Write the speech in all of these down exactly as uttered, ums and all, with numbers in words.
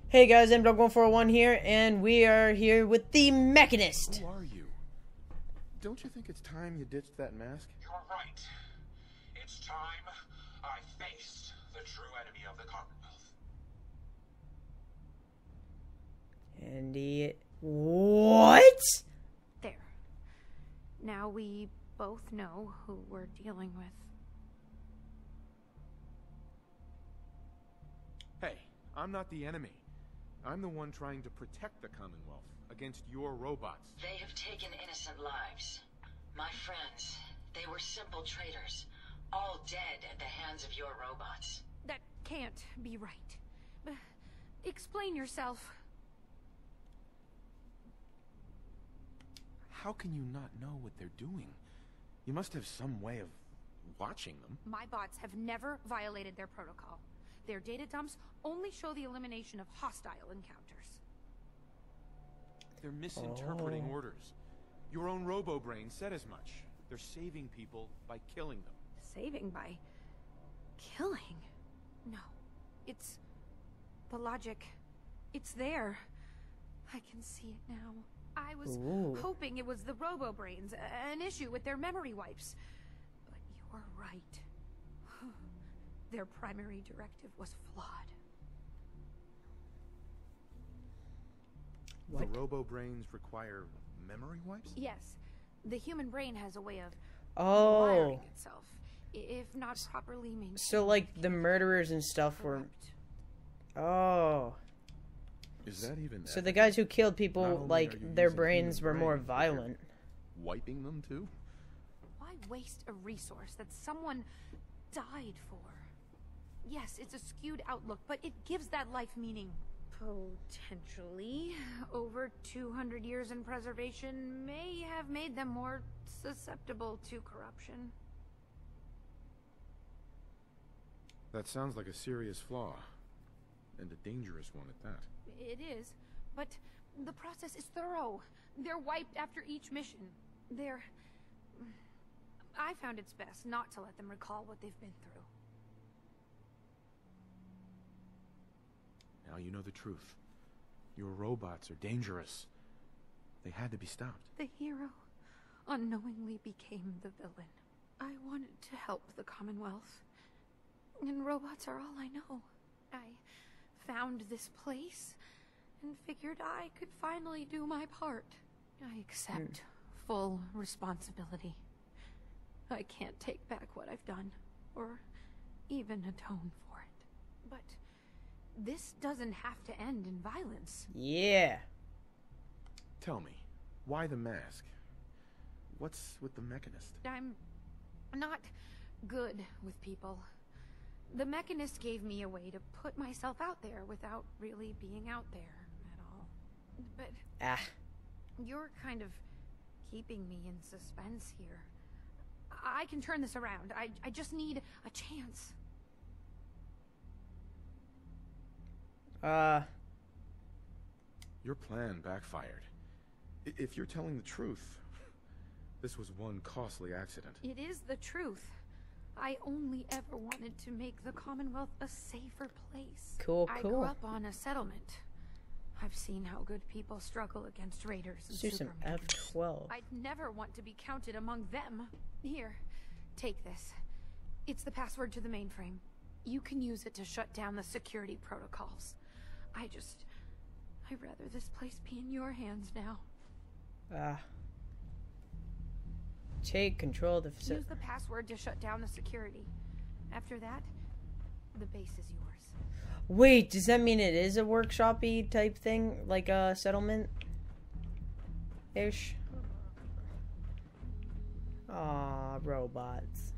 Hey guys, M Dog one four one here, and we are here with the Mechanist. Who are you? Don't you think it's time you ditched that mask? You're right. It's time I faced the true enemy of the Commonwealth. And he... What? There. Now we both know who we're dealing with. Hey, I'm not the enemy. I'm the one trying to protect the Commonwealth against your robots. They have taken innocent lives. My friends, they were simple traitors, all dead at the hands of your robots. That can't be right. Uh, explain yourself. How can you not know what they're doing? You must have some way of watching them. My bots have never violated their protocol. Their data dumps only show the elimination of hostile encounters. They're misinterpreting Oh. orders. Your own robo-brain said as much. They're saving people by killing them. Saving by killing? No. It's the logic. It's there. I can see it now. I was Ooh. hoping it was the robo-brains, a- an issue with their memory wipes. But you're right. Their primary directive was flawed. What? The robo-brains require memory wipes? Yes, the human brain has a way of Oh. wiring itself, i- if not properly maintained. So, like, the murderers and stuff were... Corrupt. Oh. Is that even So the ethical? guys who killed Not people, only like, are you their using brains human were more brains, but you're violent. Wiping them too? Why waste a resource that someone died for? Yes, it's a skewed outlook, but it gives that life meaning. Potentially. Over two hundred years in preservation may have made them more susceptible to corruption. That sounds like a serious flaw. And a dangerous one at that. It is, but the process is thorough. They're wiped after each mission. They're... I found it's best not to let them recall what they've been through. Now you know the truth. Your robots are dangerous. They had to be stopped. The hero unknowingly became the villain. I wanted to help the Commonwealth, and robots are all I know. I found this place and figured I could finally do my part. I accept full responsibility. I can't take back what I've done, or even atone for it. But this doesn't have to end in violence. Yeah. Tell me, why the mask? What's with the Mechanist? I'm not good with people. The Mechanist gave me a way to put myself out there without really being out there at all. But Ah. you're kind of keeping me in suspense here. I can turn this around. I, I just need a chance. Uh... Your plan backfired. I- If you're telling the truth, this was one costly accident. It is the truth. I only ever wanted to make the Commonwealth a safer place. Cool, I cool. grew up on a settlement. I've seen how good people struggle against raiders and Let's do some supermen. F twelve. I'd never want to be counted among them. Here, take this. It's the password to the mainframe. You can use it to shut down the security protocols. I just... I'd rather this place be in your hands now. Ah. Take control of the Use facility. the password to shut down the security. After that, the base is yours. Wait, does that mean it is a workshop-y type thing? Like a settlement-ish? Aw, robots.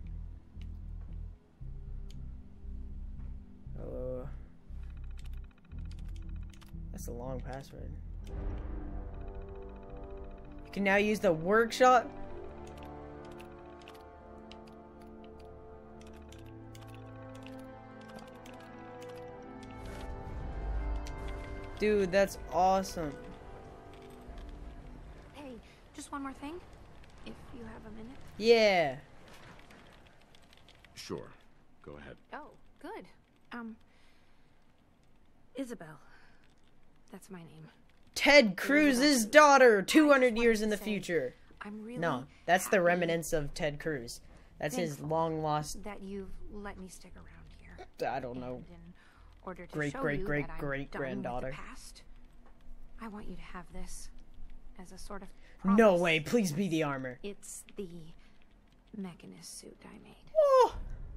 Oh. That's a long password. You can now use the workshop? Dude, that's awesome. Hey, just one more thing. If you have a minute. Yeah. Sure. Go ahead. Oh, good. Um, Isabel. That's my name. Ted Cruz's daughter, two hundred years in the say, future. I'm really No, that's the happy remnants of Ted Cruz. That's his Thankful long lost, that you've let me stick around here. I don't know, And in order to great, show great, you great, that I'm great done with the granddaughter. past, I want you to have this as a sort of No promise. way, please be the armor. It's the Mechanist suit I made. Oh.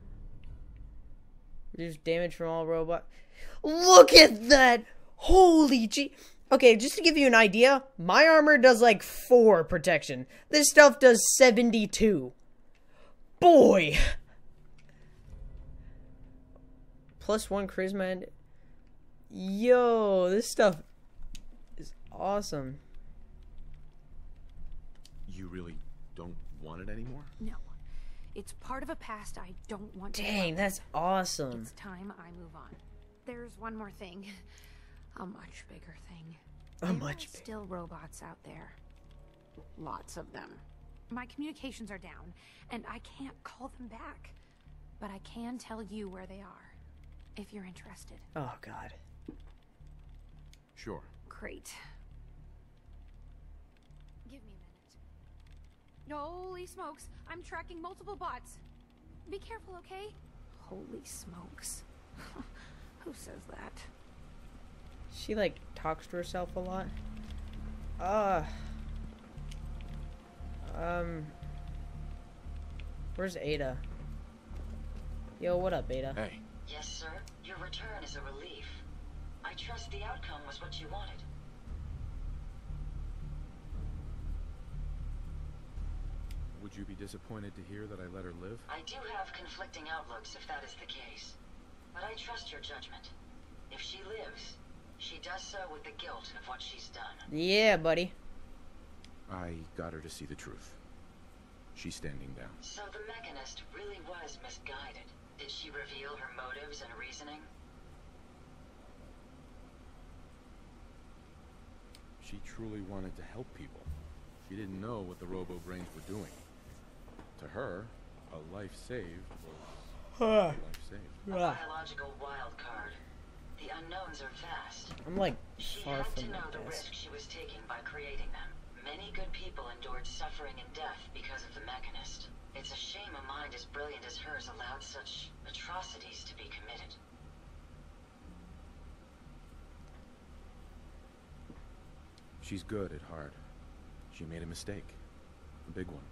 Reduce damage from all robot. Look at that! Holy gee. Okay, just to give you an idea, my armor does like four protection. This stuff does seventy-two. Boy! Plus one charisma and... Yo, this stuff is awesome. You really don't want it anymore? No. It's part of a past I don't want to Dang, live. that's awesome. It's time I move on. There's one more thing. A much bigger thing. A There much are bigger. still robots out there. Lots of them. My communications are down, and I can't call them back. But I can tell you where they are, if you're interested. Oh, God. Sure. Great. Give me a minute. Holy smokes, I'm tracking multiple bots. Be careful, okay? Holy smokes. Who says that? She, like, talks to herself a lot. Uh. Um. Where's Ada? Yo, what up, Ada? Hey, Yes, sir. Your return is a relief. I trust the outcome was what you wanted. would you be disappointed to hear that I let her live? I do have conflicting outlooks if that is the case. But I trust your judgment. If she lives, she does so with the guilt of what she's done. Yeah, buddy. I got her to see the truth. She's standing down. So the Mechanist really was misguided. Did she reveal her motives and reasoning? She truly wanted to help people. She didn't know what the robo-brains were doing. To her, a life saved was a life saved. A biological wild card. The unknowns are vast. I'm like She far had to from know my the desk. risk she was taking by creating them. Many good people endured suffering and death because of the Mechanist. It's a shame a mind as brilliant as hers allowed such atrocities to be committed. She's good at heart. She made a mistake. A big one.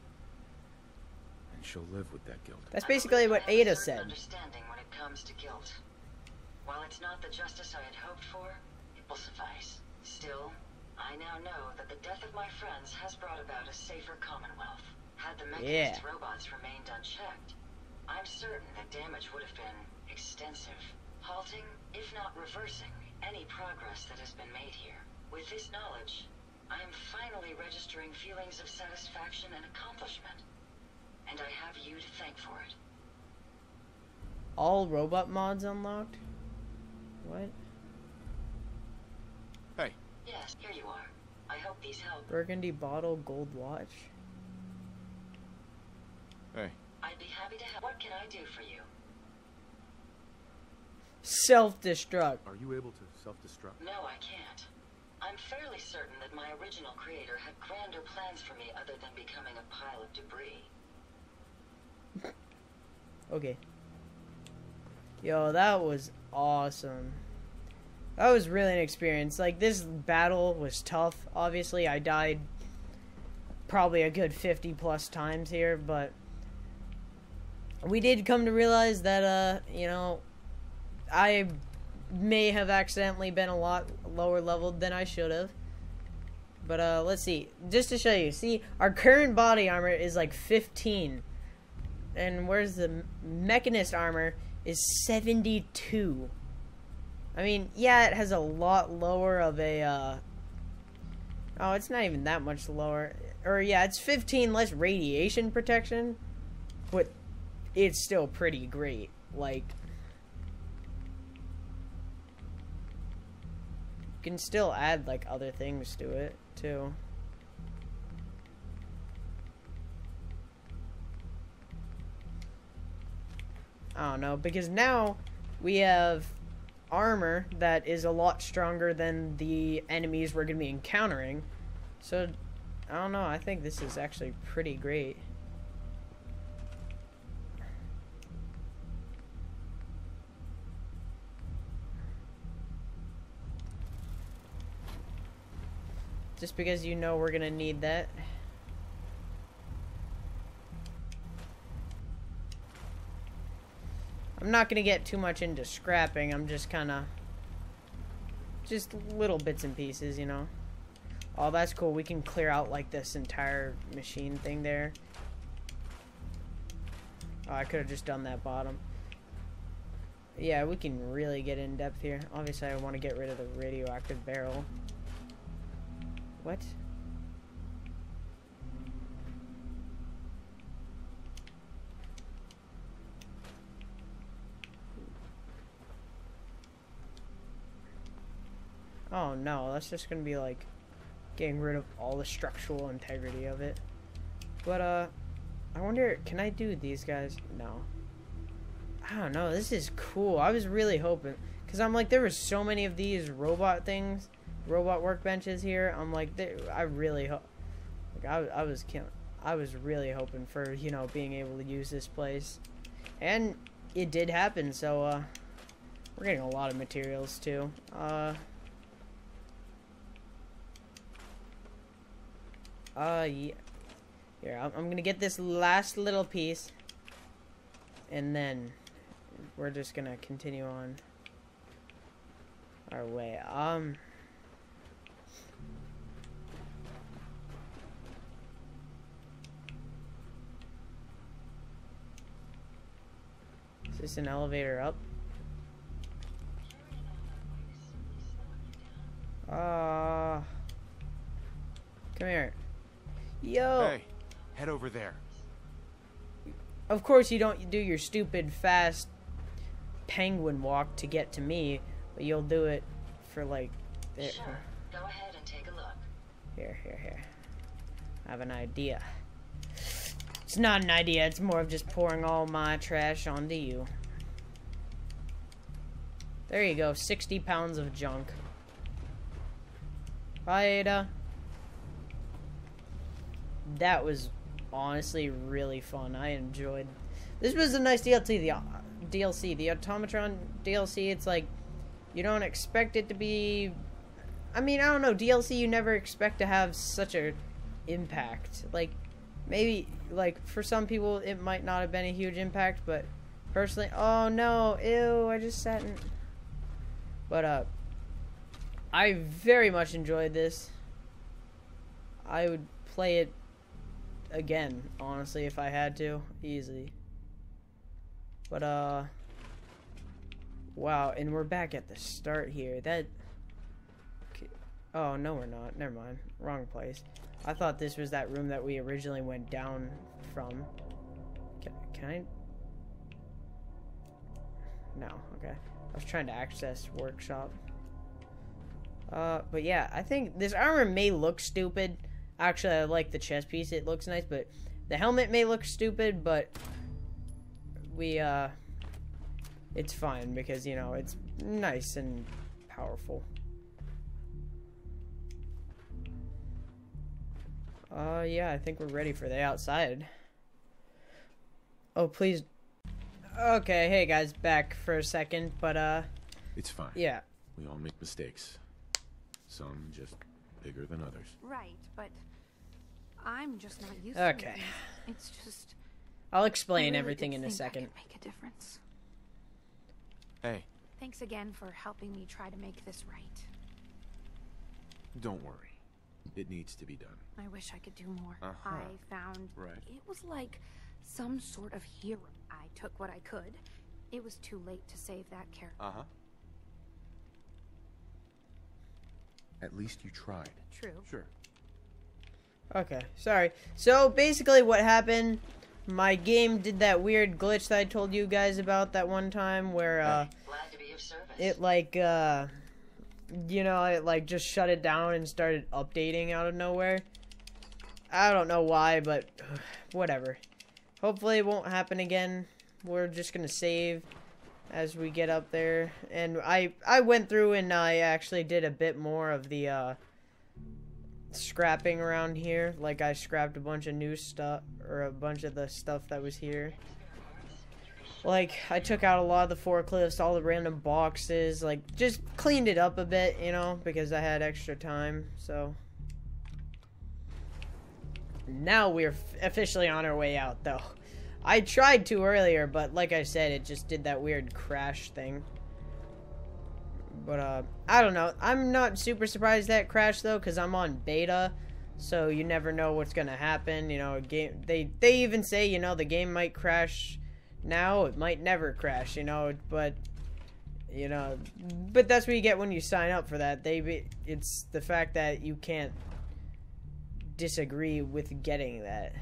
And she'll live with that guilt. That's I basically believe what I have a Ada certain said. Understanding when it comes to guilt. While it's not the justice I had hoped for, it will suffice. Still, I now know that the death of my friends has brought about a safer Commonwealth. Had the Mechanist Yeah. robots remained unchecked, I'm certain that damage would have been extensive, halting, if not reversing, any progress that has been made here. With this knowledge, I am finally registering feelings of satisfaction and accomplishment. And I have you to thank for it. All robot mods unlocked? What? Hey, Yes, here you are. I hope these help. Burgundy bottle, gold watch. hey. I'd be happy to help. What can I do for you? Self-destruct. Are you able to self-destruct? No, I can't. I'm fairly certain that my original creator had grander plans for me other than becoming a pile of debris. Okay. Yo, that was awesome. That was really an experience. Like, this battle was tough. Obviously, I died probably a good fifty plus times here, but we did come to realize that, uh, you know, I may have accidentally been a lot lower leveled than I should have. But, uh, let's see. Just to show you. See, our current body armor is like fifteen. And where's the Mechanist armor is seventy-two. I mean, yeah, it has a lot lower of a, uh... Oh, it's not even that much lower. Or, yeah, it's fifteen less radiation protection. But it's still pretty great. Like... You can still add, like, other things to it, too. I don't know, because now we have armor that is a lot stronger than the enemies we're going to be encountering. So, I don't know. I think this is actually pretty great. Just because you know we're going to need that. I'm not going to get too much into scrapping. I'm just kind of... just little bits and pieces, you know. Oh, that's cool. We can clear out, like, this entire machine thing there. Oh, I could have just done that bottom. Yeah, we can really get in depth here. Obviously, I want to get rid of the radioactive barrel. What? Oh no, that's just gonna be like getting rid of all the structural integrity of it. But uh, I wonder, can I do these guys? No. I don't know, this is cool. I was really hoping, because I'm like, there were so many of these robot things, robot workbenches here. I'm like, they, I really hope, like I, I was I was really hoping for, you know, being able to use this place. And it did happen, so uh, we're getting a lot of materials too. Uh... Uh, yeah. Here, I'm, I'm gonna get this last little piece. And then we're just gonna continue on our way. Um. Is this an elevator up? Uh. Come here. Yo! Hey, head over there. Of course you don't do your stupid fast penguin walk to get to me, but you'll do it for like... Sure, go ahead and take a look. Here, here, here. I have an idea. It's not an idea, it's more of just pouring all my trash onto you. There you go, sixty pounds of junk. Bye, Ada. That was honestly really fun. I enjoyed. This was a nice D L C. The uh, D L C, the Automatron D L C. It's like you don't expect it to be. I mean, I don't know. D L C, you never expect to have such a impact. Like maybe, like for some people, it might not have been a huge impact, but personally, oh no, ew! I just sat in. But uh, I very much enjoyed this. I would play it again, honestly, if I had to, easily. But uh wow, and we're back at the start here. That oh no, we're not, never mind, wrong place. I thought this was that room that we originally went down from. Can, can I no, okay, I was trying to access workshop. Uh but yeah, I think this armor may look stupid. Actually, I like the chest piece. It looks nice, but the helmet may look stupid, but we, uh, it's fine because, you know, it's nice and powerful. Uh, yeah, I think we're ready for the outside. Oh, please. Okay, hey guys, back for a second, but, uh. It's fine. Yeah. We all make mistakes. Some just bigger than others. Right, but I'm just not used Okay. to it. It's just I'll I explain really everything did in a think I second. could make a difference. Hey, Thanks again for helping me try to make this right. Don't worry. It needs to be done. I wish I could do more. Uh-huh. I found Right. it was like some sort of hero. I took what I could. It was too late to save that character. Uh-huh. At least you tried. True. Sure. Okay, sorry. So basically what happened, my game did that weird glitch that I told you guys about that one time where uh Glad to be of service. it like uh you know, it like just shut it down and started updating out of nowhere. I don't know why, but whatever. Hopefully it won't happen again. We're just gonna save as we get up there. And I I went through and I actually did a bit more of the uh, scrapping around here. Like I scrapped a bunch of new stuff, or a bunch of the stuff that was here. Like I took out a lot of the forklifts, all the random boxes, like just cleaned it up a bit, you know, because I had extra time. So now we're officially on our way out, though. I tried to earlier, but like I said, it just did that weird crash thing. But, uh, I don't know. I'm not super surprised that crashed, though, because I'm on beta, so you never know what's going to happen. You know, a game, they, they even say, you know, the game might crash now, it might never crash, you know, but, you know, but that's what you get when you sign up for that. They, it's the fact that you can't disagree with getting that.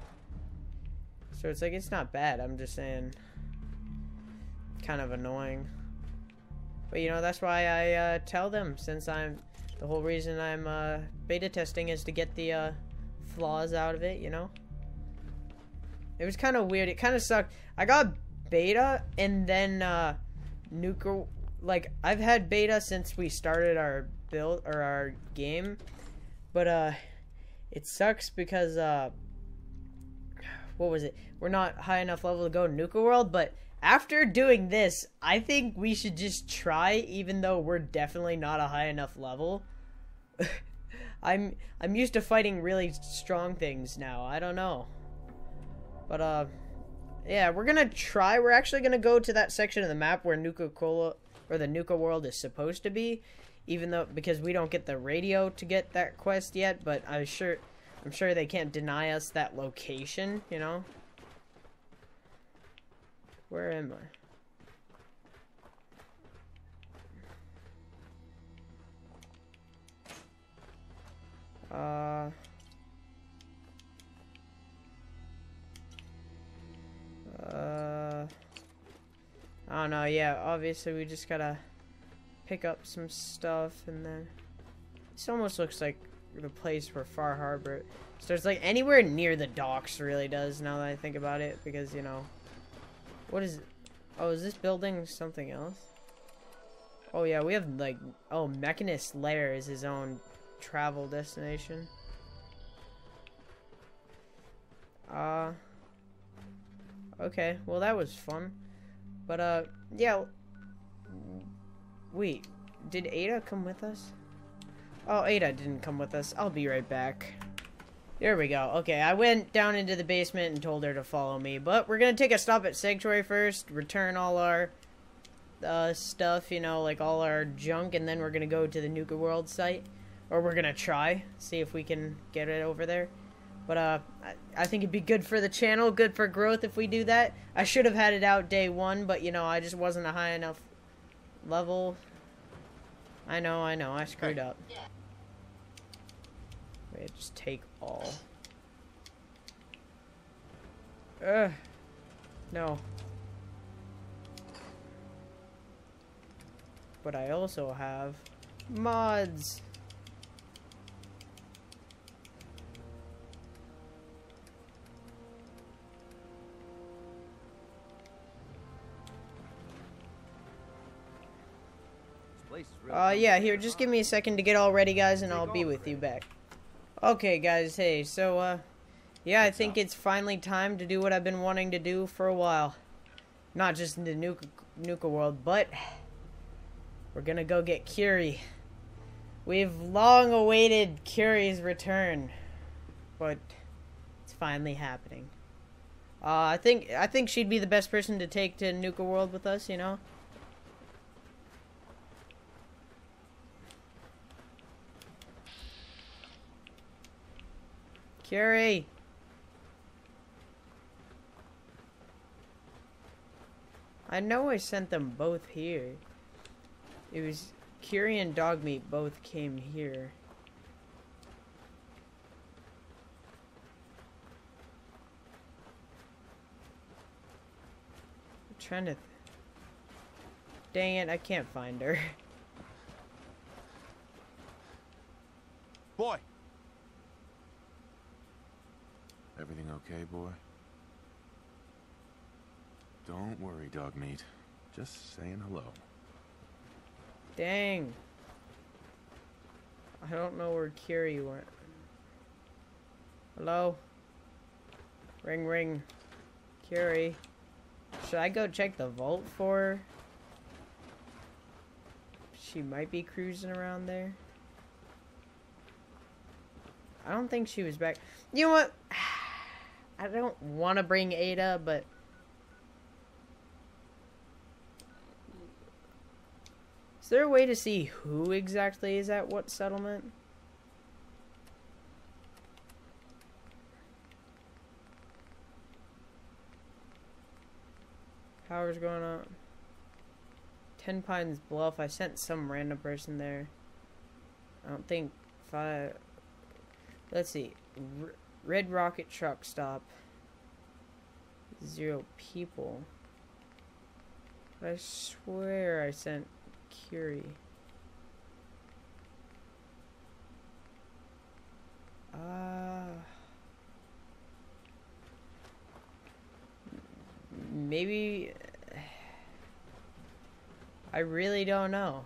So it's like, it's not bad, I'm just saying, kind of annoying. But, you know, that's why I uh, tell them, since I'm, the whole reason I'm uh, beta testing is to get the uh, flaws out of it, you know? It was kind of weird, it kind of sucked. I got beta, and then uh, Nuka, like, I've had beta since we started our build, or our game, but uh, it sucks because, uh, what was it? We're not high enough level to go to Nuka World, but after doing this, I think we should just try, even though we're definitely not a high enough level. I'm I'm used to fighting really strong things now. I don't know. But, uh, yeah, we're gonna try. We're actually gonna go to that section of the map where Nuka Cola, or the Nuka World is supposed to be, even though, because we don't get the radio to get that quest yet, but I'm sure, I'm sure they can't deny us that location, you know? Where am I? Uh... Uh... I don't know, yeah, obviously we just gotta pick up some stuff, and then... This almost looks like the place where Far Harbor... So it's like anywhere near the docks really does, now that I think about it, because, you know... What is it? Oh, is this building something else? Oh, yeah, we have, like... Oh, Mechanist Lair is his own travel destination. Uh... Okay, well, that was fun. But, uh, yeah. Wait, did Ada come with us? Oh, Ada didn't come with us. I'll be right back. There we go. Okay, I went down into the basement and told her to follow me. But we're gonna take a stop at Sanctuary first, return all our uh, stuff, you know, like all our junk, and then we're gonna go to the Nuka World site. Or we're gonna try, see if we can get it over there. But, uh, I, I think it'd be good for the channel, good for growth if we do that. I should have had it out day one, but, you know, I just wasn't a high enough level. I know, I know, I screwed Hey. up. Wait, just take all. Ugh. No. But I also have mods. Uh, yeah, here, just give me a second to get all ready, guys, and I'll be with you back. Okay, guys, hey, so, uh, yeah, I think it's finally time to do what I've been wanting to do for a while. Not just in the Nuka, Nuka World, but we're gonna go get Curie. We've long awaited Curie's return, but it's finally happening. Uh, I think, I think she'd be the best person to take to Nuka World with us, you know? Curie! I know I sent them both here. It was Curie and Dogmeat both came here. I'm trying to... Th Dang it, I can't find her. Boy! Everything okay, boy? Don't worry, Dogmeat. Just saying hello. Dang. I don't know where Curie went. Hello? Ring, ring. Curie. Should I go check the vault for her? She might be cruising around there. I don't think she was back. You know what? I don't want to bring Ada, but... Is there a way to see who exactly is at what settlement? Power's going on. Ten Pines Bluff. I sent some random person there. I don't think five... Let's see. R Red Rocket Truck Stop. Zero people. I swear I sent Curie. Ah. Uh, maybe... I really don't know.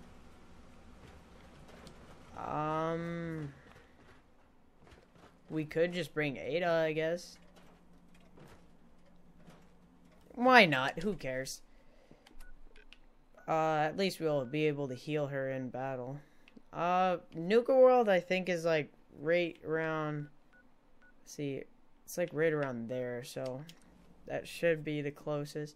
Um... We could just bring Ada, I guess. Why not? Who cares? Uh, at least we'll be able to heal her in battle. Uh, Nuka World, I think, is like right around... Let's see, it's like right around there, so that should be the closest.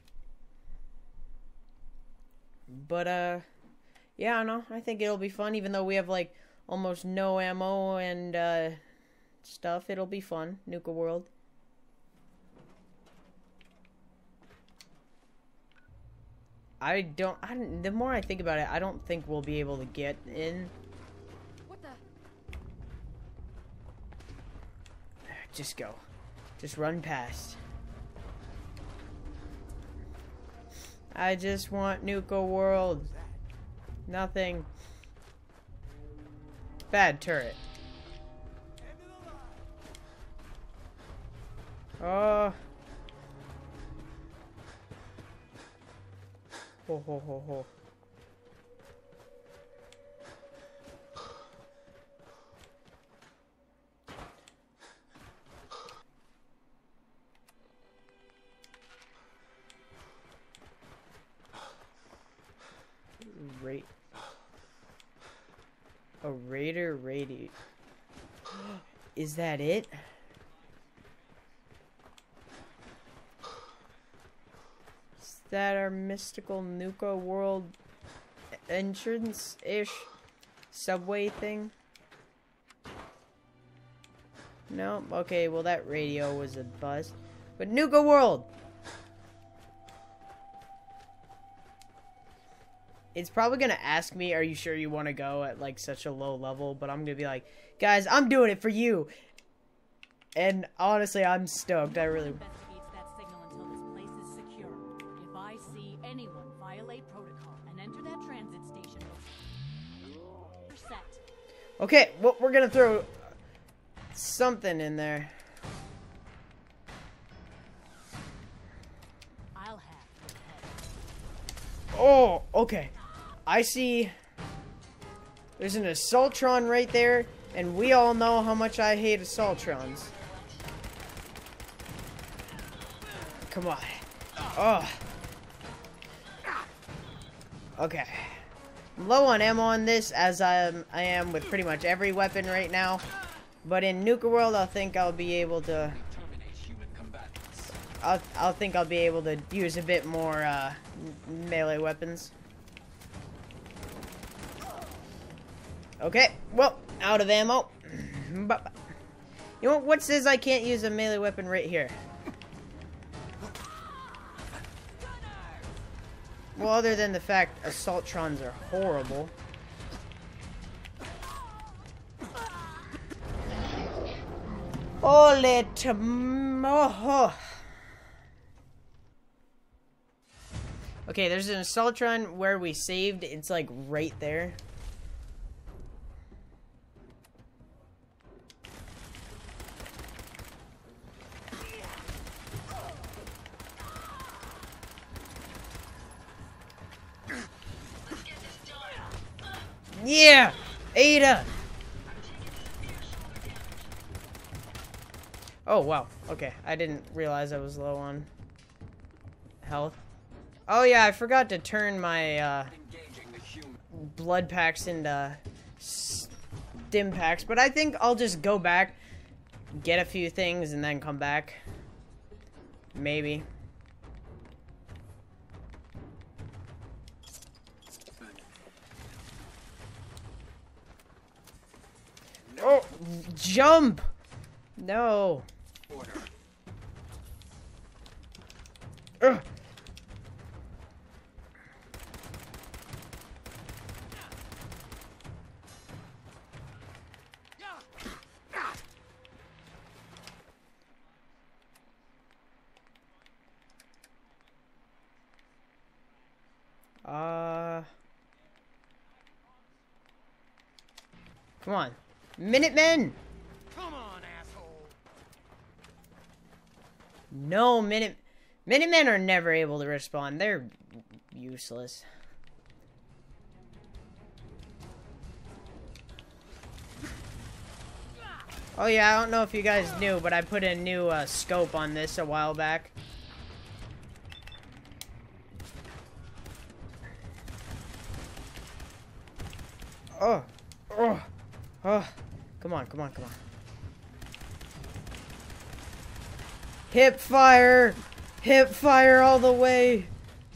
But, uh, yeah, no, I think it'll be fun, even though we have, like, almost no ammo and, uh... stuff. It'll be fun. Nuka World. I don't, I don't... The more I think about it, I don't think we'll be able to get in. What the? Just go. Just run past. I just want Nuka World. Nothing. Bad turret. Oh. Ho ho ho ho. Ra- A Raider Radi. Is that it? Is that our mystical Nuka World entrance-ish subway thing? No? Okay, well that radio was a bust. But Nuka World! It's probably gonna ask me, are you sure you want to go at like such a low level? But I'm gonna be like, guys, I'm doing it for you. And honestly, I'm stoked. I really. Investigates that signal until this place is secure. If I see anyone violate protocol and enter that transit station, we're set. Okay, well, we're gonna throw something in there. I'll have your head. Oh, okay. I see there's an Assaultron right there, and we all know how much I hate Assaultrons. Come on. Oh. Okay. I'm low on ammo on this, as I am, I am with pretty much every weapon right now. But in Nuka World, I think I'll be able to... I'll, I'll think I'll be able to use a bit more uh, melee weapons. Okay, well, out of ammo. But, you know what? What says I can't use a melee weapon right here? Well, other than the fact Assaultrons are horrible. Holy tomato. Okay, there's an Assaultron where we saved. It's like right there. Yeah! Ada! Oh, wow. Okay, I didn't realize I was low on health. Oh, yeah, I forgot to turn my uh, blood packs into stim packs, but I think I'll just go back, get a few things, and then come back. Maybe. Oh, jump! No. Ugh. Uh. Come on. Minutemen! Come on, asshole. No, Minute... Minutemen are never able to respawn. They're useless. Oh yeah, I don't know if you guys knew, but I put a new uh, scope on this a while back. Oh, oh, oh. Come on, come on, come on. Hip fire! Hip fire all the way!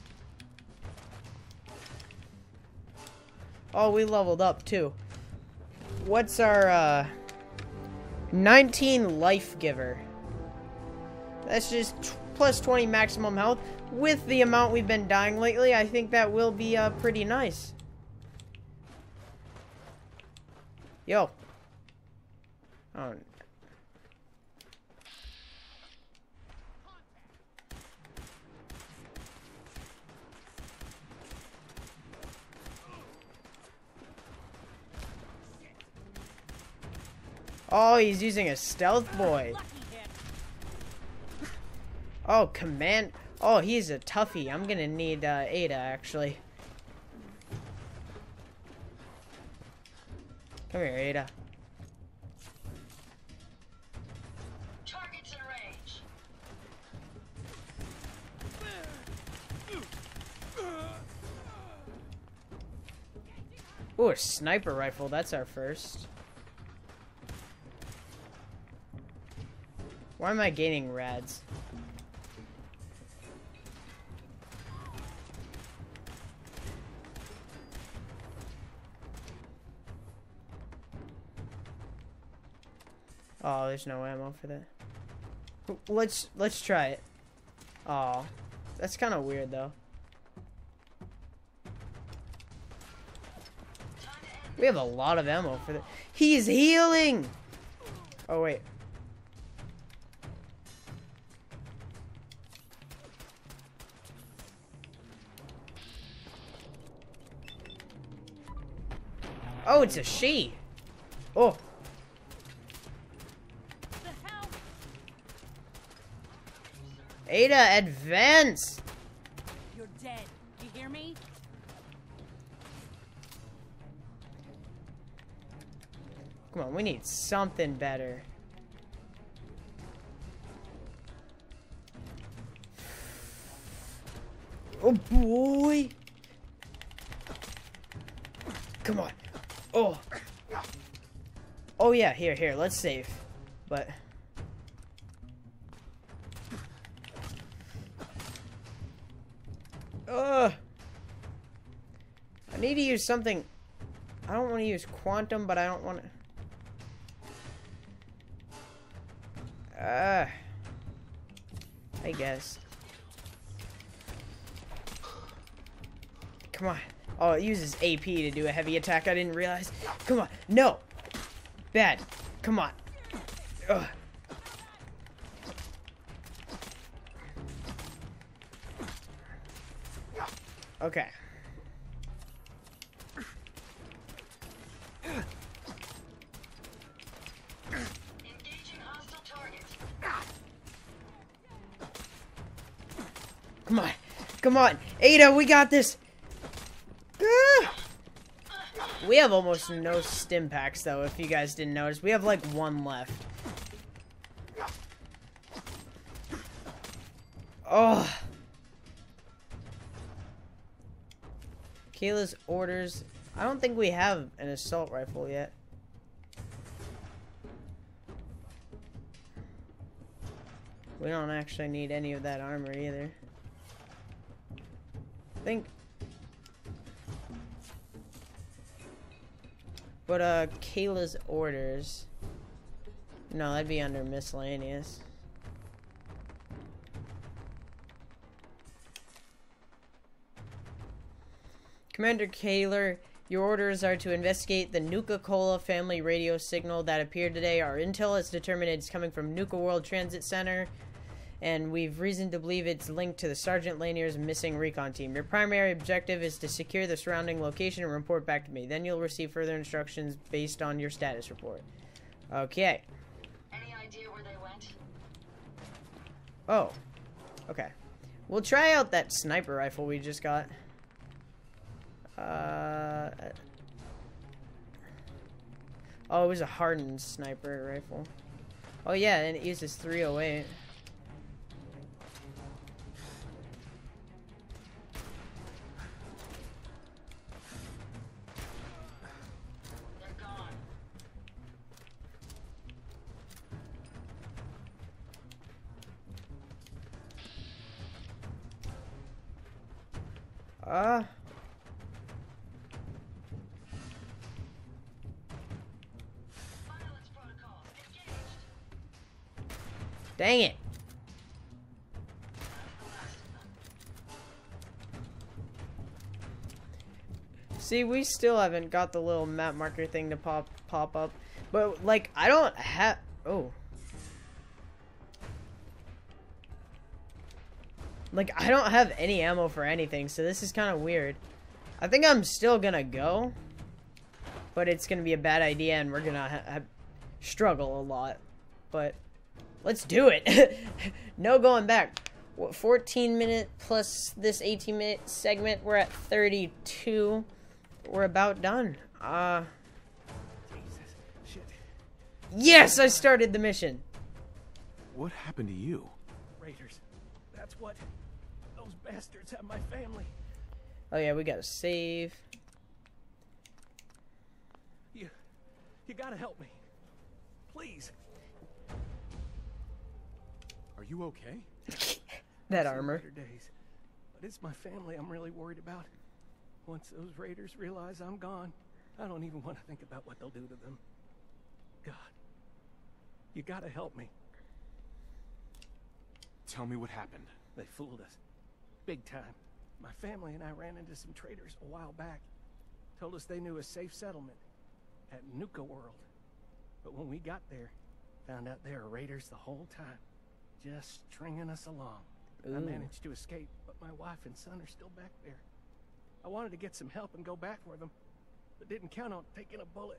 Oh, we leveled up too. What's our, uh... nineteen life giver. That's just t plus twenty maximum health. With the amount we've been dying lately, I think that will be, uh, pretty nice. Yo. Oh. Oh, he's using a stealth boy. Oh, command. Oh, he's a toughie. I'm gonna need uh, Ada, actually. Come here, Ada. Targets in range. Ooh, a sniper rifle. That's our first. Why am I gaining rads? Oh, there's no ammo for that. Let's let's try it. Oh, that's kind of weird though. We have a lot of ammo for that. He's healing. Oh wait. Oh, it's a she. Oh. Ada, advance! You're dead. You hear me? Come on, we need something better. Oh boy! Come on. Oh. Oh yeah, here, here, let's save. But Ugh. I need to use something. I don't want to use quantum, but I don't want to. Ah. Uh, I guess. Come on. Oh, it uses A P to do a heavy attack. I didn't realize. Come on. No. Bad. Come on. Ugh. Okay. Engaging hostile target. Come on. Come on. Ada, we got this. Ah. We have almost no stim packs, though, if you guys didn't notice. We have, like, one left. Oh. Kayla's orders. I don't think we have an assault rifle yet. We don't actually need any of that armor either. I think... But, uh, Kayla's orders... No, that'd be under miscellaneous. Commander Kaler, your orders are to investigate the Nuka-Cola family radio signal that appeared today. Our intel has determined it's coming from Nuka World Transit Center, and we've reason to believe it's linked to the Sergeant Lanier's missing recon team. Your primary objective is to secure the surrounding location and report back to me. Then you'll receive further instructions based on your status report. Okay. Any idea where they went? Oh. Okay. We'll try out that sniper rifle we just got. Uh... Oh, it was a hardened sniper rifle. Oh yeah, and it uses three oh eight. Uh. Dang it. See, we still haven't got the little map marker thing to pop pop up. But like I don't have oh. Like, I don't have any ammo for anything, so this is kind of weird. I think I'm still gonna go. But it's gonna be a bad idea, and we're gonna ha ha struggle a lot. But, let's do it! No going back. What, fourteen minute plus this eighteen minute segment, we're at thirty-two. We're about done. Uh... Jesus, shit. Yes, I started the mission! What happened to you? Raiders. That's what... Those bastards have my family. Oh yeah, we gotta save. You... You gotta help me. Please. Are you okay? That I've seen armor. better days, but it's my family I'm really worried about. Once those raiders realize I'm gone, I don't even want to think about what they'll do to them. God, you gotta help me. Tell me what happened. They fooled us. Big time. My family and I ran into some traders a while back. Told us they knew a safe settlement at Nuka World. But when we got there, found out they were raiders the whole time. Just stringing us along. Ooh. I managed to escape, but my wife and son are still back there. I wanted to get some help and go back for them, but didn't count on taking a bullet.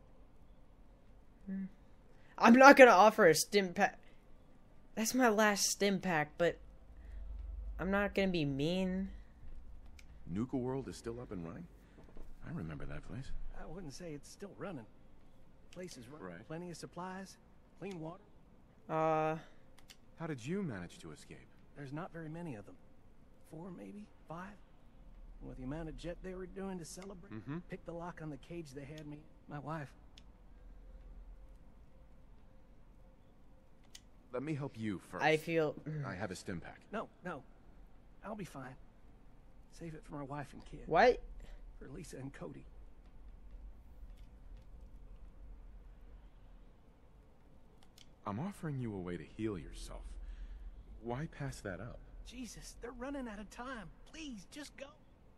I'm not gonna offer a stim pack. That's my last stim pack, but I'm not gonna be mean. Nuka World is still up and running? I remember that place. I wouldn't say it's still running. Place is running. Right. Plenty of supplies, clean water. Uh, How did you manage to escape? There's not very many of them. Four, maybe? Five? And with the amount of jet they were doing to celebrate, Mm-hmm. pick the lock on the cage they had me. My wife. Let me help you first. I feel... I have a stim pack. No, no. I'll be fine. Save it for my wife and kid. What? For Lisa and Cody. I'm offering you a way to heal yourself. Why pass that up? Jesus, they're running out of time. Please, just go.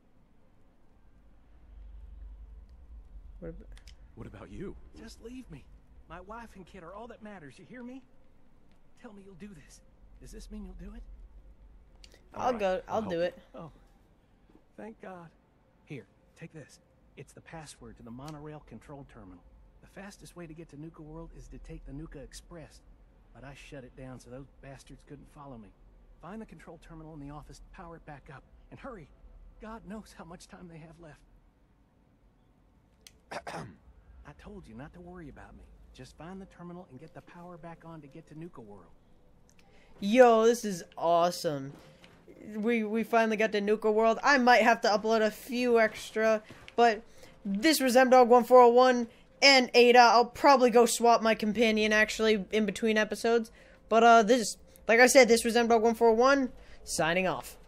What about... What about you? Just leave me. My wife and kid are all that matters. You hear me? Tell me you'll do this. Does this mean you'll do it? I'll Alright, go. I'll I'll help do you. it. Oh, thank God. Here, take this. It's the password to the monorail control terminal. The fastest way to get to Nuka World is to take the Nuka Express. But I shut it down so those bastards couldn't follow me. Find the control terminal in the office, power it back up, and hurry. God knows how much time they have left. I told you not to worry about me. Just find the terminal and get the power back on to get to Nuka World. Yo, this is awesome. We we finally got to Nuka World. I might have to upload a few extra, but this was M Dog one four oh one and Ada. I'll probably go swap my companion actually in between episodes. But uh, this, like I said, this was M Dog one four oh one signing off.